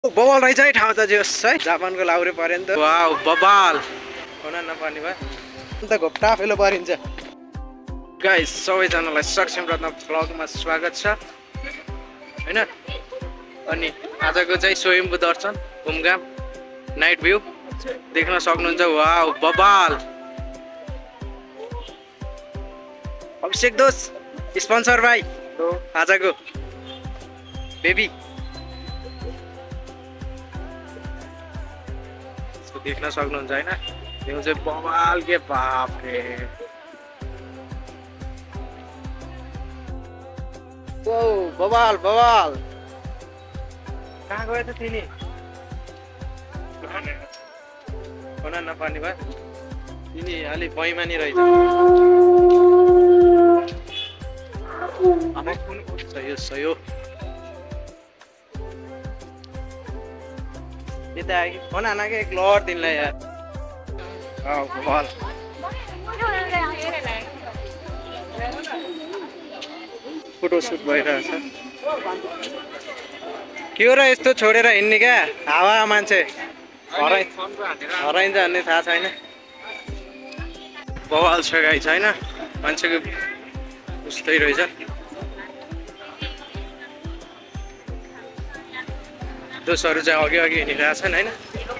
बबाल रहेछ है ठाउँ त जोस् है जापानको लाउरे पर्यो नि त वाउ बबाल हुन नपर्ने भयो अन्त घोप्टा फेलो परिन्छ गाइस सबैजनालाई SakShAm RaTnA भ्लगमा स्वागत छ हैन अनि आजको चाहिँ सोयम्बु दर्शन गumgam नाइट भ्यू देख्न सक्नुहुन्छ वाउ बबाल अभिषेक दोस्त स्पोन्सर भाइ आजको बेबी देख्न सक्नुहुन्छ हैन यो चाहिँ बबाल के बाप रे ओ बबाल बबाल कहाँ गयो त तिनी हुन नपर्ने भयो तिनी अलि बैमानी रहेछ अब कुन सयो यता आयो फोन आना के एक लड दिनलाई यार बल फोटो सुट भइरहेछ के हो र यस्तो छोडेर हिँड्ने क्या हावा मान्छे हराइन्छ भन्ने थाहा छैन बवाल छ गाई छैन मान्छेको उस्तै रहेछ दोस्तहरू चाहिँ अघि अघि हिँडिरहेछन् होइन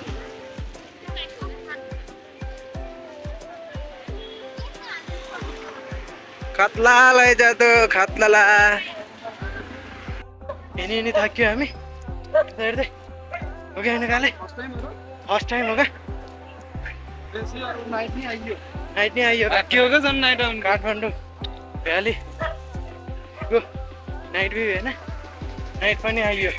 खत्ला लैजा त खत्ला हिँडी थाक्यो हामी हेर्दै हो कि होइन काले फर्स्ट टाइम हो क्या नाइट नै आइयो के हो क्या झन् night Kathmandu valley night view होइन नाइट पनि आइयो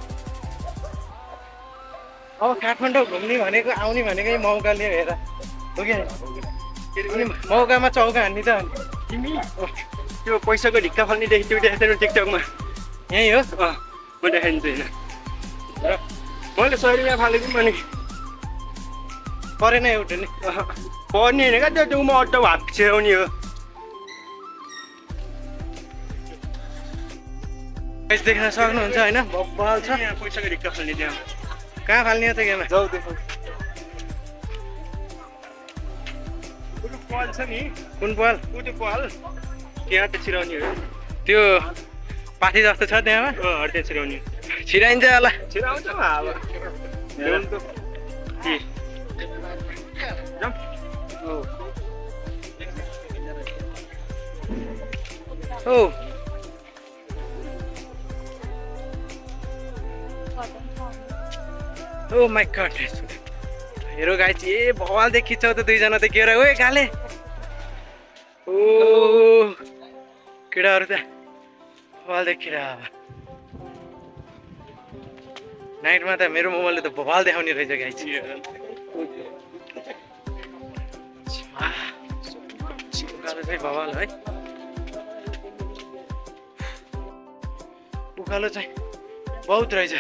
अब काठमाडौँ घुम्ने भनेको आउने भनेकै मौका लियो हेर हो कि मौकामा चौका हान्ने त तिमी त्यो पैसाको ढिक्का फाल्ने देखेको देखेको टिकटकमा यही हो म देखाइदिन्छु होइन मैले 100 रुपियाँ फालेको पनि परेन एउटा नि पर्ने होइन क्या त्यो म अट्टो हात छिराउने हो देख्न सक्नुहुन्छ होइन बब्बाल छ यहाँ पैसाको ढिक्का फाल्ने त्यहाँ कहाँ फाल्ने हो त गेमा जाऊ देखो पाल छ नि कुन पाल त्यो पाल त्यहाँ त छिराउने हो त्यो पाथी जस्तो छ त्यहाँमा त्यहाँ छिराउने छिराइन्छ होला छिराउँछ अब ओ ओ माई गॉड हेरो गाइस ए बवाल देखिछौ त दुईजना त के र ओए काले ओ केटाहरु त बवाल देखिरा अब नाइटमा त मेरो मोबाइलले त बवाल देखाउने रहेछ गाइस उकालो चाहिँ बवाल है उकालो चाहिँ बहुत रहेछ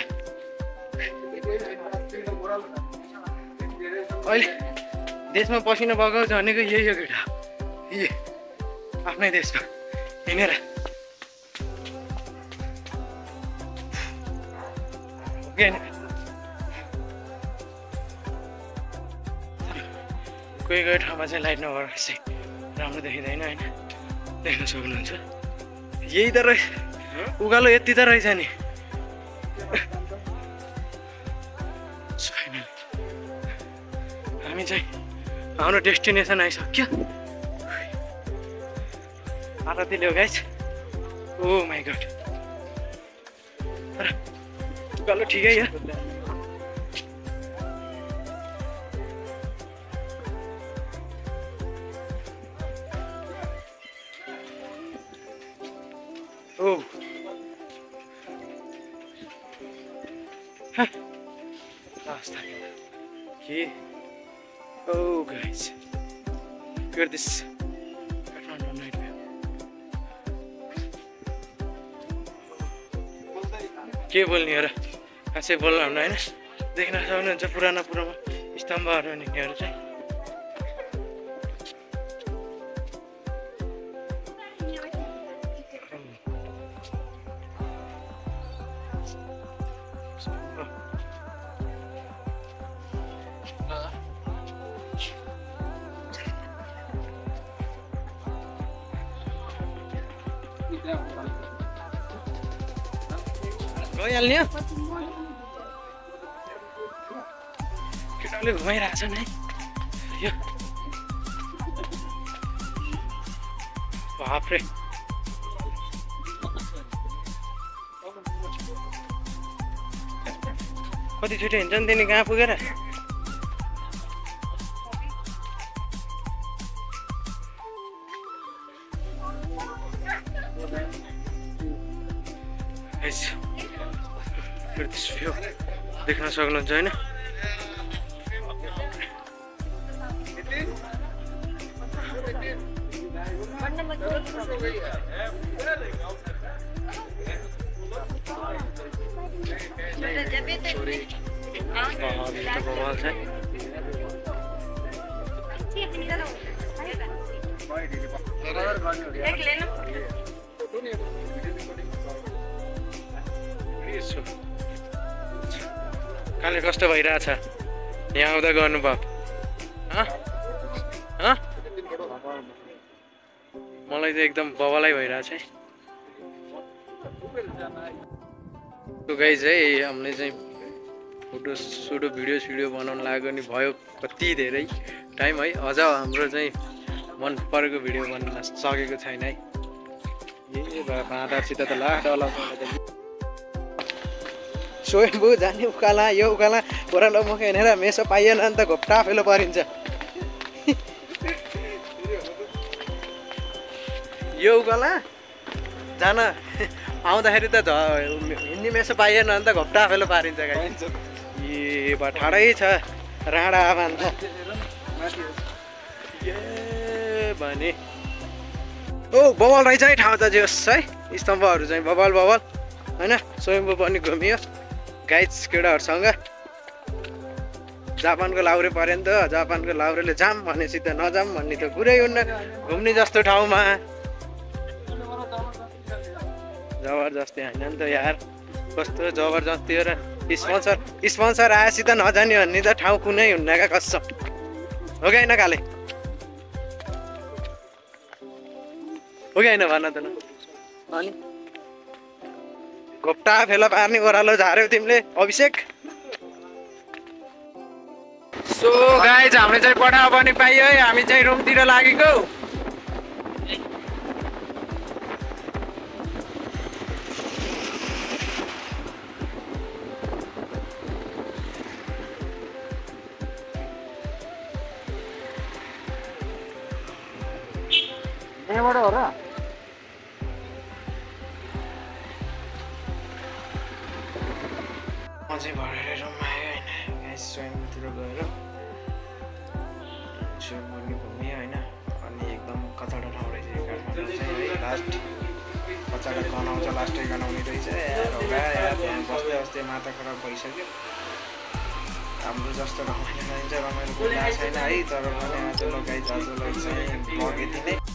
अहिले देशमा पसिना बगाउँछ भनेको यही हो केटा यही आफ्नै देशमा हिँडेर कोही कोही ठाउँमा चाहिँ लाइट नभएर चाहिँ राम्रो देखिँदैन होइन देख्न सक्नुहुन्छ यही त रहेछ उकालो यति त रहेछ नि हामी चाहिँ हाम्रो डेस्टिनेसन आइसक्यो आरतीले हो गाइस ओ माई गॉड तर उकालो ठिकै हो ओ के Oh guys, look at this Kathmandu night view. के बोल्ने हो र खासै बोल्न हुन्न होइन देख्न सक्नुहुन्छ पुराना स्तम्भहरू निक्नेहरू चाहिँ गइहाल्ने हो केटाले घुमाइरहेछ नि यो बाफ्रे कति छिटो हिँड्छ नि तिनी कहाँ पुगेर देख्न सक्नुहुन्छ होइन बवाल छ काले कस्तो भइरहेछ यहाँ आउँदा गर्नुभयो मलाई चाहिँ एकदम बवालै भइरहेछ है तो गाइज है हामीले चाहिँ फोटो भिडियो बनाउन लाग्यो नि भयो कति धेरै टाइम है अझ हाम्रो चाहिँ मन परेको भिडियो बन्न सकेको छैन है बाँदरसित त ला डल सोयम्भू जाने उकाला यो उकाला ओह्रालो मुख हिँडेर मेसो पाइएन नि त घोप्टा फेलो परिन्छ यो उकाला जान आउँदाखेरि त हिँड्ने मेसो पाइएन नि त घोप्टा फेलो पारिन्छ गाइन्छ ए बा ठाडै छ राडा भन्छ ए भने ओ बवाल रहेछ है ठाउँ त जोस् है स्तम्भहरू चाहिँ बवाल होइन स्वयम्भू पनि घुमियो गाइड्स केटाहरूसँग जापानको लाउरे पऱ्यो नि त जापानको लाउरेले जाम भनेपछि त नजाम भन्ने त कुरै हुन्न घुम्ने जस्तो ठाउँमा जबरजस्ती होइन नि त यार कस्तो जबरजस्ती हो र स्पोन्सर आएपछि त नजाने भन्ने त ठाउँ कुनै हुन्न क्या कसम हो कि होइन काले हो कि होइन भन त न अनि घोप्टा फेला पार्ने ओह्रालो झार्यौ तिमीले अभिषेक सो गाइज हामीले चाहिँ पठाउ पनि पाइयो है हामी चाहिँ रुमतिर लागेको यहाँबाट हो र म चाहिँ भरेर रुममा आयो होइन गाइस स्वयम्भूतिर गएर स्वयम्भू पनि घुमेँ होइन अनि एकदम कचडा ठाउँ रहेछ काठमाडौँ चाहिँ है लास्ट कचडा गनाउँछ लास्टै गनाउने रहेछ यार बस्दै बस्दै माथा खराब भइसक्यो हाम्रो जस्तो रमाइलो चाहिन्छ रमाइलो कुराएको छैन है तर पनि आजलाई गाइस आजलाई चाहिँ लगेँ नै